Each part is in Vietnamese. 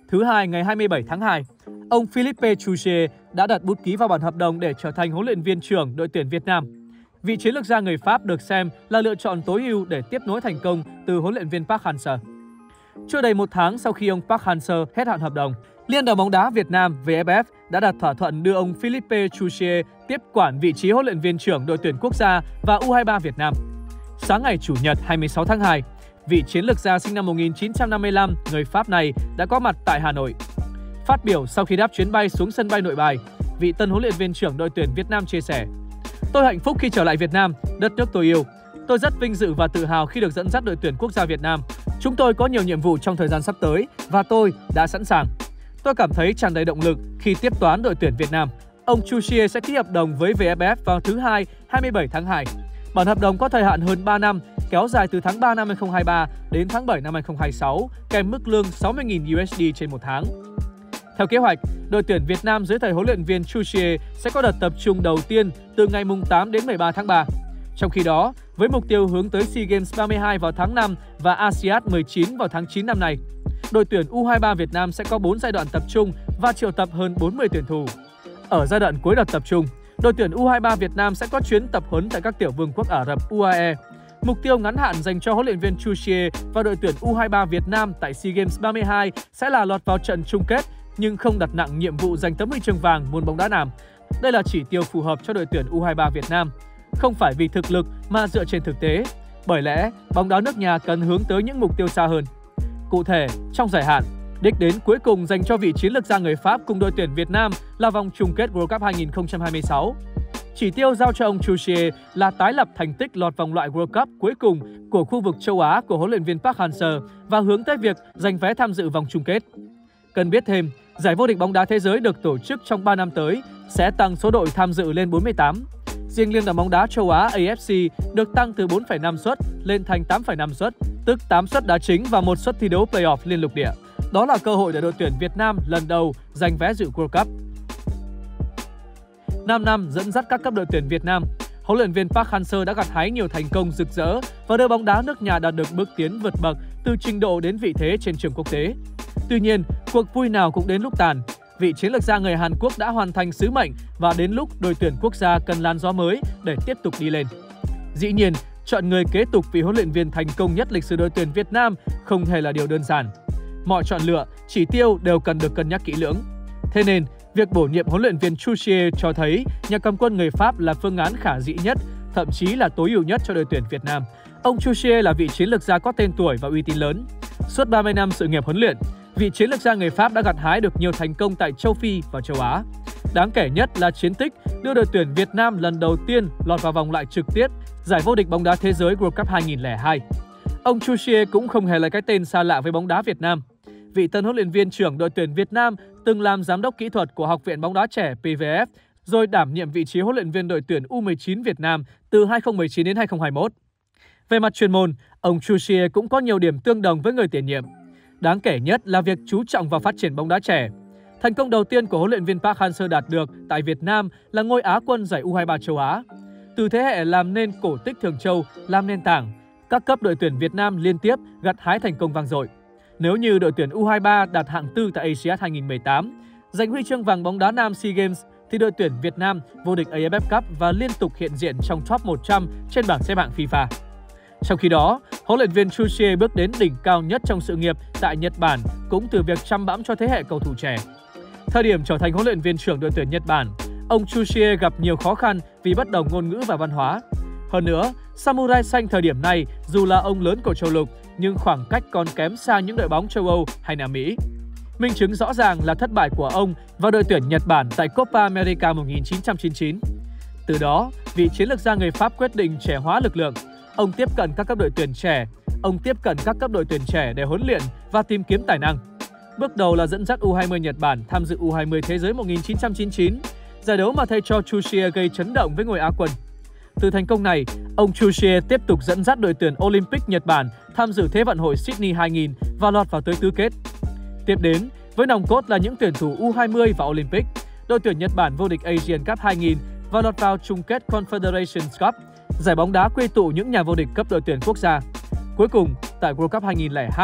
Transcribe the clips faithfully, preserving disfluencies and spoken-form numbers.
Thứ hai, ngày hai mươi bảy tháng hai, ông Philippe Chuzier đã đặt bút ký vào bản hợp đồng để trở thành huấn luyện viên trưởng đội tuyển Việt Nam. Vị chiến lược gia người Pháp được xem là lựa chọn tối ưu để tiếp nối thành công từ huấn luyện viên Park Hang-seo. Chưa đầy một tháng sau khi ông Park Hang-seo hết hạn hợp đồng, Liên đoàn bóng đá Việt Nam vê ép ép đã đặt thỏa thuận đưa ông Philippe Chuzier tiếp quản vị trí huấn luyện viên trưởng đội tuyển quốc gia và U hai ba Việt Nam. Sáng ngày Chủ nhật hai mươi sáu tháng hai, vị chiến lược gia sinh năm một nghìn chín trăm năm mươi lăm người Pháp này đã có mặt tại Hà Nội. Phát biểu sau khi đáp chuyến bay xuống sân bay Nội Bài, vị tân huấn luyện viên trưởng đội tuyển Việt Nam chia sẻ: "Tôi hạnh phúc khi trở lại Việt Nam, đất nước tôi yêu. Tôi rất vinh dự và tự hào khi được dẫn dắt đội tuyển quốc gia Việt Nam. Chúng tôi có nhiều nhiệm vụ trong thời gian sắp tới và tôi đã sẵn sàng. Tôi cảm thấy tràn đầy động lực khi tiếp toán đội tuyển Việt Nam." Ông Chuzier sẽ ký hợp đồng với vê ép ép vào thứ Hai, hai mươi bảy tháng hai. Bản hợp đồng có thời hạn hơn ba năm, kéo dài từ tháng ba năm hai nghìn không trăm hai mươi ba đến tháng bảy năm hai nghìn không trăm hai mươi sáu, kèm mức lương sáu mươi nghìn đô la trên một tháng. Theo kế hoạch, đội tuyển Việt Nam dưới thời huấn luyện viên Chuzier sẽ có đợt tập trung đầu tiên từ ngày tám đến mười ba tháng ba. Trong khi đó, với mục tiêu hướng tới SEA Games ba mươi hai vào tháng năm và a si át mười chín vào tháng chín năm nay, đội tuyển U hai ba Việt Nam sẽ có bốn giai đoạn tập trung và triệu tập hơn bốn mươi tuyển thủ. Ở giai đoạn cuối đợt tập trung, đội tuyển U hai ba Việt Nam sẽ có chuyến tập huấn tại các tiểu vương quốc Ả Rập u a e. Mục tiêu ngắn hạn dành cho huấn luyện viên Chuzier và đội tuyển U hai ba Việt Nam tại SEA Games ba mươi hai sẽ là lọt vào trận chung kết, nhưng không đặt nặng nhiệm vụ giành tấm huy chương vàng môn bóng đá nam. Đây là chỉ tiêu phù hợp cho đội tuyển U hai ba Việt Nam, không phải vì thực lực mà dựa trên thực tế. Bởi lẽ, bóng đá nước nhà cần hướng tới những mục tiêu xa hơn. Cụ thể, trong dài hạn, đích đến cuối cùng dành cho vị chiến lược gia người Pháp cùng đội tuyển Việt Nam là vòng chung kết World Cup hai nghìn không trăm hai mươi sáu. Chỉ tiêu giao cho ông Chuzier là tái lập thành tích lọt vòng loại World Cup cuối cùng của khu vực châu Á của huấn luyện viên Park Hang-seo và hướng tới việc giành vé tham dự vòng chung kết. Cần biết thêm, giải vô địch bóng đá thế giới được tổ chức trong ba năm tới sẽ tăng số đội tham dự lên bốn mươi tám. Riêng Liên đoàn bóng đá châu Á a ép xê được tăng từ bốn phẩy năm suất lên thành tám phẩy năm suất, tức tám suất đá chính và một suất thi đấu play-off liên lục địa. Đó là cơ hội để đội tuyển Việt Nam lần đầu giành vé dự World Cup. năm năm dẫn dắt các cấp đội tuyển Việt Nam, huấn luyện viên Park Hang-seo đã gặt hái nhiều thành công rực rỡ và đưa bóng đá nước nhà đạt được bước tiến vượt bậc từ trình độ đến vị thế trên trường quốc tế. Tuy nhiên, cuộc vui nào cũng đến lúc tàn. Vị chiến lược gia người Hàn Quốc đã hoàn thành sứ mệnh và đến lúc đội tuyển quốc gia cần làn gió mới để tiếp tục đi lên. Dĩ nhiên, chọn người kế tục vị huấn luyện viên thành công nhất lịch sử đội tuyển Việt Nam không hề là điều đơn giản. Mọi chọn lựa, chỉ tiêu đều cần được cân nhắc kỹ lưỡng. Thế nên, việc bổ nhiệm huấn luyện viên Chuzier cho thấy nhà cầm quân người Pháp là phương án khả dĩ nhất, thậm chí là tối ưu nhất cho đội tuyển Việt Nam. Ông Chuzier là vị chiến lược gia có tên tuổi và uy tín lớn. Suốt ba mươi năm sự nghiệp huấn luyện, vị chiến lược gia người Pháp đã gặt hái được nhiều thành công tại châu Phi và châu Á. Đáng kể nhất là chiến tích đưa đội tuyển Việt Nam lần đầu tiên lọt vào vòng loại trực tiếp giải vô địch bóng đá thế giới World Cup hai nghìn không trăm lẻ hai. Ông Chuzier cũng không hề là cái tên xa lạ với bóng đá Việt Nam. Vị tân huấn luyện viên trưởng đội tuyển Việt Nam từng làm giám đốc kỹ thuật của Học viện bóng đá trẻ pê vê ép, rồi đảm nhiệm vị trí huấn luyện viên đội tuyển U mười chín Việt Nam từ hai nghìn không trăm mười chín đến hai nghìn không trăm hai mươi mốt. Về mặt chuyên môn, ông Chuzier cũng có nhiều điểm tương đồng với người tiền nhiệm. Đáng kể nhất là việc chú trọng vào phát triển bóng đá trẻ. Thành công đầu tiên của huấn luyện viên Park Hang-seo đạt được tại Việt Nam là ngôi Á quân giải U hai ba châu Á. Từ thế hệ làm nên cổ tích Thường Châu làm nền tảng, các cấp đội tuyển Việt Nam liên tiếp gặt hái thành công vang dội. Nếu như đội tuyển U hai ba đạt hạng tư tại a si át hai nghìn không trăm mười tám, giành huy chương vàng bóng đá nam SEA Games, thì đội tuyển Việt Nam vô địch a ép ép Cup và liên tục hiện diện trong top một trăm trên bảng xếp hạng FIFA. Trong khi đó, huấn luyện viên Chuzier bước đến đỉnh cao nhất trong sự nghiệp tại Nhật Bản cũng từ việc chăm bẵm cho thế hệ cầu thủ trẻ. Thời điểm trở thành huấn luyện viên trưởng đội tuyển Nhật Bản, ông Chuzier gặp nhiều khó khăn vì bất đồng ngôn ngữ và văn hóa. Hơn nữa, Samurai Xanh thời điểm này dù là ông lớn của châu lục nhưng khoảng cách còn kém xa những đội bóng châu Âu hay Nam Mỹ. Minh chứng rõ ràng là thất bại của ông và đội tuyển Nhật Bản tại Copa America một nghìn chín trăm chín mươi chín. Từ đó, vị chiến lược gia người Pháp quyết định trẻ hóa lực lượng. Ông tiếp cận các cấp đội tuyển trẻ, ông tiếp cận các cấp đội tuyển trẻ để huấn luyện và tìm kiếm tài năng. Bước đầu là dẫn dắt U hai mươi Nhật Bản tham dự U hai mươi Thế giới một nghìn chín trăm chín mươi chín, giải đấu mà thầy trò Chuzier gây chấn động với ngôi Á quân. Từ thành công này, ông Chuzier tiếp tục dẫn dắt đội tuyển Olympic Nhật Bản tham dự Thế vận hội Sydney hai nghìn và lọt vào tới tứ kết. Tiếp đến, với nòng cốt là những tuyển thủ U hai mươi và Olympic, đội tuyển Nhật Bản vô địch Asian Cup hai nghìn và lọt vào chung kết Confederations Cup, giải bóng đá quy tụ những nhà vô địch cấp đội tuyển quốc gia. Cuối cùng, tại World Cup hai nghìn không trăm lẻ hai,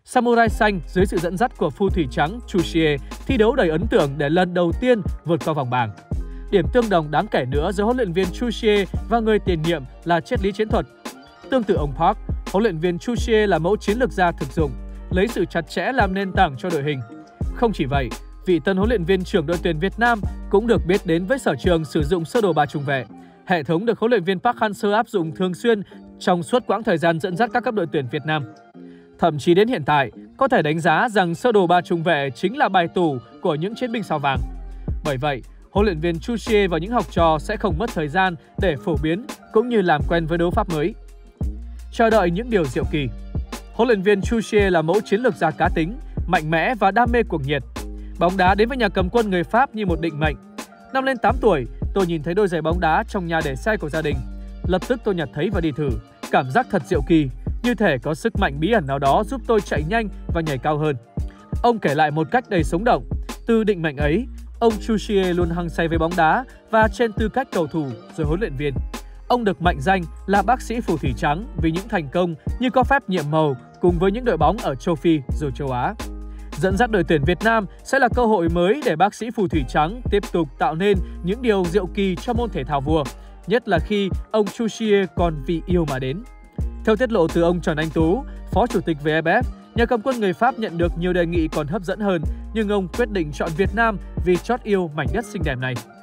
Samurai xanh dưới sự dẫn dắt của phù thủy trắng Chushie thi đấu đầy ấn tượng để lần đầu tiên vượt qua vòng bảng. Điểm tương đồng đáng kể nữa giữa huấn luyện viên Chushie và người tiền nhiệm là triết lý chiến thuật. Tương tự ông Park, huấn luyện viên Chushie là mẫu chiến lược gia thực dụng, lấy sự chặt chẽ làm nền tảng cho đội hình. Không chỉ vậy, vị tân huấn luyện viên trưởng đội tuyển Việt Nam cũng được biết đến với sở trường sử dụng sơ đồ ba trung vệ. Hệ thống được huấn luyện viên Park Hang-seo áp dụng thường xuyên trong suốt quãng thời gian dẫn dắt các cấp đội tuyển Việt Nam. Thậm chí đến hiện tại, có thể đánh giá rằng sơ đồ ba trung vệ chính là bài tủ của những chiến binh sao vàng. Bởi vậy, huấn luyện viên Chushie và những học trò sẽ không mất thời gian để phổ biến cũng như làm quen với đấu pháp mới. Chờ đợi những điều diệu kỳ. Huấn luyện viên Chushie là mẫu chiến lược gia cá tính, mạnh mẽ và đam mê cuồng nhiệt. Bóng đá đến với nhà cầm quân người Pháp như một định mệnh. Năm lên tám tuổi, tôi nhìn thấy đôi giày bóng đá trong nhà để xe của gia đình. Lập tức tôi nhặt thấy và đi thử. Cảm giác thật diệu kỳ, như thể có sức mạnh bí ẩn nào đó giúp tôi chạy nhanh và nhảy cao hơn. Ông kể lại một cách đầy sống động. Từ định mệnh ấy, ông Chushie luôn hăng say với bóng đá và trên tư cách cầu thủ rồi huấn luyện viên. Ông được mệnh danh là bác sĩ phù thủy trắng vì những thành công như có phép nhiệm màu cùng với những đội bóng ở châu Phi rồi châu Á. Dẫn dắt đội tuyển Việt Nam sẽ là cơ hội mới để bác sĩ phù thủy trắng tiếp tục tạo nên những điều diệu kỳ cho môn thể thao vua, nhất là khi ông Chushie còn vì yêu mà đến. Theo tiết lộ từ ông Trần Anh Tú, Phó Chủ tịch vê ép ép, nhà cầm quân người Pháp nhận được nhiều đề nghị còn hấp dẫn hơn, nhưng ông quyết định chọn Việt Nam vì chót yêu mảnh đất xinh đẹp này.